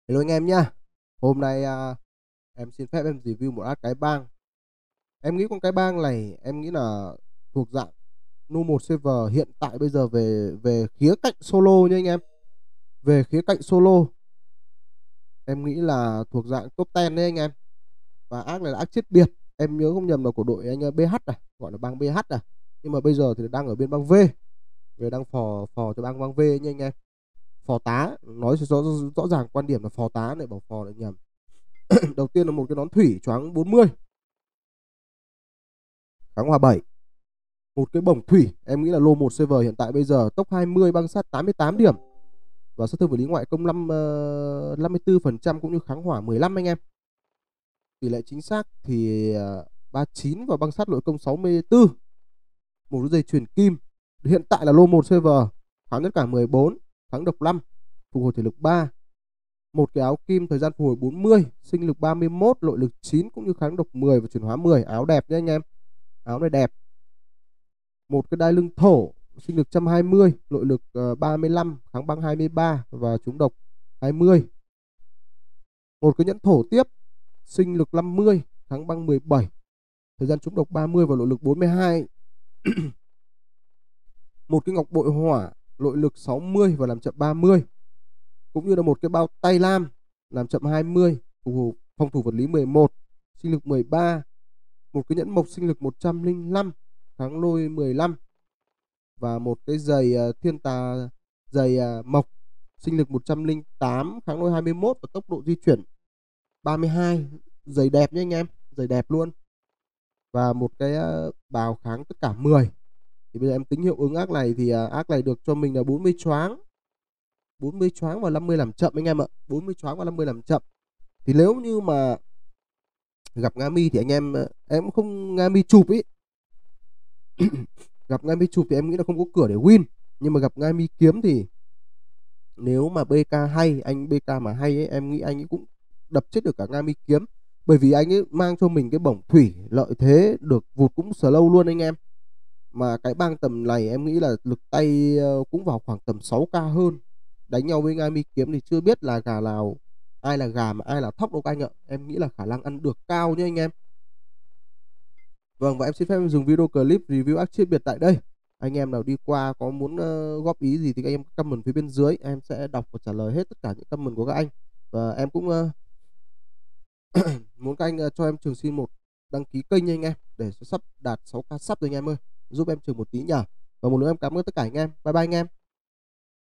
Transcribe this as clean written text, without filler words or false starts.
Hello anh em nhá. Hôm nay em xin phép em review một át cái bang. Em nghĩ con cái bang này em nghĩ là thuộc dạng normal server hiện tại bây giờ về về khía cạnh solo nha anh em. Về khía cạnh solo em nghĩ là thuộc dạng top 10 đấy anh em. Và ác này là ác chết biệt. Em nhớ không nhầm là của đội anh BH này, gọi là bang BH này. Nhưng mà bây giờ thì đang ở bên bang V. Về đang phò phò cho bang V nha anh em. Phò tá, nói rõ ràng quan điểm là phò tá này, bảo phò lại nhầm. Đầu tiên là một cái nón thủy choáng 40, kháng hòa 7. Một cái bổng thủy, em nghĩ là lô 1 server hiện tại bây giờ top 20 băng sát 88 điểm và sát thương vật lý ngoại công 54% cũng như kháng hỏa 15 anh em. Tỷ lệ chính xác thì 39 và băng sát nội công 64. Một cái dây chuyền kim. Hiện tại là lô 1 server, kháng tất cả 14, kháng độc 5, phục hồi thể lực 3. Một cái áo kim thời gian phục hồi 40, sinh lực 31, nội lực 9 cũng như kháng độc 10 và chuyển hóa 10. Áo đẹp nhé anh em. Áo này đẹp. Một cái đai lưng thổ, sinh lực 120, nội lực 35, kháng băng 23 và trúng độc 20. Một cái nhẫn thổ tiếp, sinh lực 50, kháng băng 17, thời gian trúng độc 30 và nội lực 42. Một cái ngọc bội hỏa, nội lực 60 và làm chậm 30. Cũng như là một cái bao tay lam làm chậm 20, phòng thủ vật lý 11, sinh lực 13. Một cái nhẫn mộc sinh lực 105, kháng lôi 15 và một cái giày thiên tà giày mộc sinh lực 108, kháng lôi 21 và tốc độ di chuyển 32. Giày đẹp nhé anh em, giày đẹp luôn. Và một cái bào kháng tất cả 10. Thì bây giờ em tính hiệu ứng ác này thì ác này được cho mình là 40 choáng. 40 choáng và 50 làm chậm anh em ạ. 40 choáng và 50 làm chậm. Thì nếu như mà gặp Ngami thì anh em cũng không Ngami chụp ý. Gặp Ngami chụp thì em nghĩ là không có cửa để win. Nhưng mà gặp Ngami kiếm thì nếu mà BK hay, anh BK mà hay ấy, em nghĩ anh ấy cũng đập chết được cả Ngami kiếm. Bởi vì anh ấy mang cho mình cái bổng thủy lợi thế được vụt cũng slow luôn anh em. Mà cái bang tầm này em nghĩ là lực tay cũng vào khoảng tầm 6k hơn. Đánh nhau với Ngami kiếm thì chưa biết là gà nào, ai là gà mà ai là thóc đâu anh ạ. Em nghĩ là khả năng ăn được cao nhé anh em. Vâng, và em xin phép em dừng video clip review ác chia biệt tại đây. Anh em nào đi qua có muốn góp ý gì thì các em comment phía bên dưới, em sẽ đọc và trả lời hết tất cả những comment của các anh. Và em cũng muốn các anh cho em Trường xin một đăng ký kênh nha anh em, để sắp đạt 6k sub rồi anh em ơi, giúp em Trường một tí nhờ. Và một lần em cảm ơn tất cả anh em. Bye bye anh em.